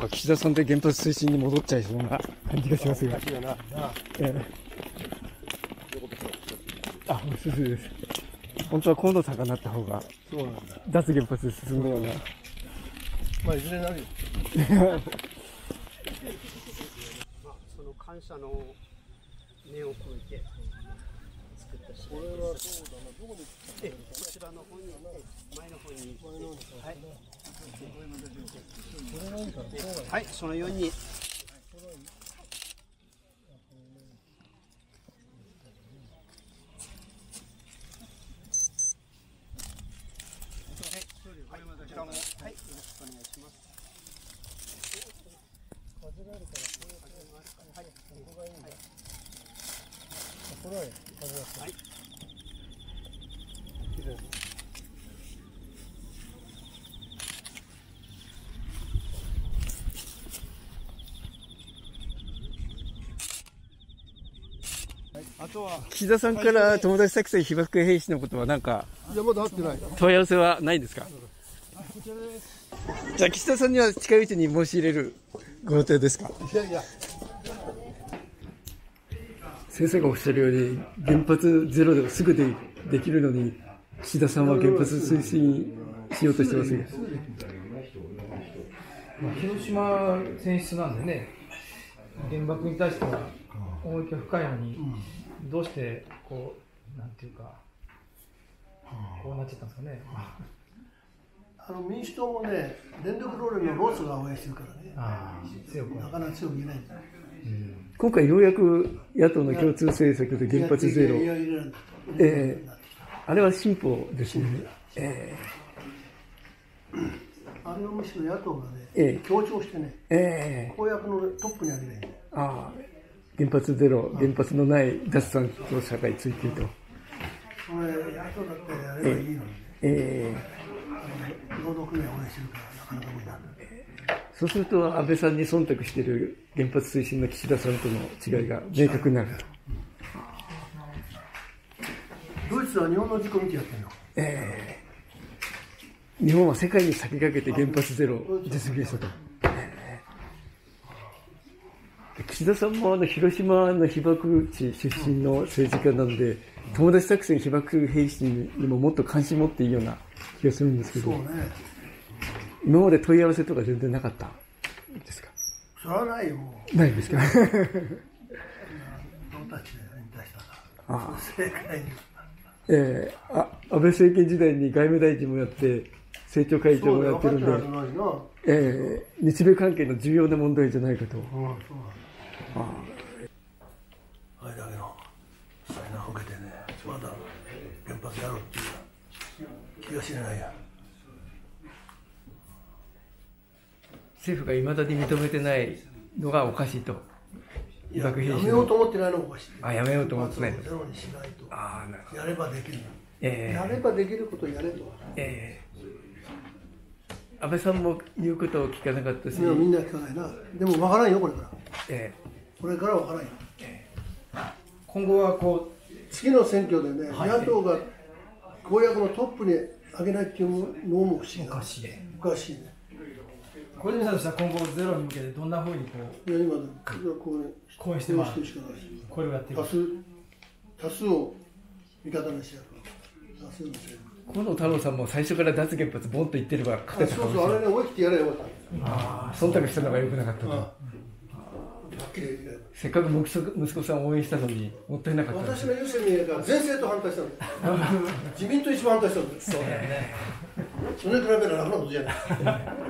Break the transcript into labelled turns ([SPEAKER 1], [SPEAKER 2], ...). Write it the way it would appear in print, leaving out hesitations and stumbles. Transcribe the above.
[SPEAKER 1] か岸田さんで原発推進に戻っちゃいそうな感じがしますが。あ、そうです。本当は今度魚になった方が脱原発進むような。
[SPEAKER 2] まあいずれなるよ。
[SPEAKER 3] その感謝の念を込めて作ったし。これはそうだな。どこに？こちらの方に前の方に。はい。はい、そのように。はい、よろしくお願いします。風があるから、はい、ここがいいんだ。これは風がはい。綺麗です。
[SPEAKER 2] あとは
[SPEAKER 1] 岸田さんから友達作戦被爆兵士のことは何か
[SPEAKER 2] まだ会ってない。
[SPEAKER 1] 問い合わせはないんですか？じゃあ岸田さんには近いうちに申し入れるご予定ですか？
[SPEAKER 2] いやいや。
[SPEAKER 1] 先生がおっしゃるように原発ゼロですぐできるのに岸田さんは原発推進しようとしてますよ。
[SPEAKER 4] 広島選出なんでね、原爆に対しては思い入れが深いのに、どうしてこうなんていうかこうなっちゃったんですかね。
[SPEAKER 2] 民主党もね、電力ローレのロスが応援してるからね、なかなか強く言えないんだ。
[SPEAKER 1] 今回ようやく野党の共通政策で原発ゼロ、あれは進歩ですよね。
[SPEAKER 2] あれをむしろ野党がね、強調してね、公約のトップに挙げないんだよ。
[SPEAKER 1] 原発ゼロ、原発のない脱炭素社会追求と。
[SPEAKER 2] それ、野党だってやればいいのにね。労働組合を応援してるから、なかなか無理なんだ。
[SPEAKER 1] そうすると、安倍さんに忖度している原発推進の岸田さんとの違いが明確になると。
[SPEAKER 2] ドイツは日本の事故見てやってるの。
[SPEAKER 1] 日本は世界に先駆けて原発ゼロを実現したと。岸田さんも広島の被爆地出身の政治家なので、友達作戦被爆兵士にももっと関心持っていいような気がするんですけど、今まで問い合わせとか全然なかったですか？
[SPEAKER 2] それはないよ。
[SPEAKER 1] ないですか？
[SPEAKER 2] どうたちで引退したら。正解に。
[SPEAKER 1] 安倍政権時代に外務大臣もやって、政調会長もやってるんで、日米関係の重要な問題じゃないかと。
[SPEAKER 2] あれだけの災難を受けてね、まだ原発やろうっていう気がしないや。
[SPEAKER 1] 政府がいまだに認めてないのがおかしいと。
[SPEAKER 2] やめようと思ってないのがおかしい。
[SPEAKER 1] やめようと思ってないと。
[SPEAKER 2] ゼロにしないと。やればできる。やればできることをやれと。
[SPEAKER 1] 安倍さんも言うことを聞かなかったし。
[SPEAKER 2] みんな聞かないな。でも分からんよ、これから。これから分からんよ。
[SPEAKER 4] 今後はこう
[SPEAKER 2] 次の選挙でね、野党が公約のトップに上げないっていうのも不思議な。おかしいね。
[SPEAKER 4] 小泉さんとしては今後ゼロに向けてどんなふうにこう
[SPEAKER 2] 今
[SPEAKER 4] 講演してます。
[SPEAKER 2] これをやってる。多数を味方にしてやる。
[SPEAKER 1] 河野太郎さんも最初から脱原発ボンと言ってれば勝てたかもしれない。
[SPEAKER 2] そうそう、あれね、思い切ってやればよかった。
[SPEAKER 1] 忖度したのが良くなかったと。せっかく息子さんを応援したのにもったいなかった。
[SPEAKER 2] 私の優先に全政党反対したんだよ。自民党一番反対したんだよ。
[SPEAKER 4] そうだよね。
[SPEAKER 2] それに比べたら楽なことじゃない。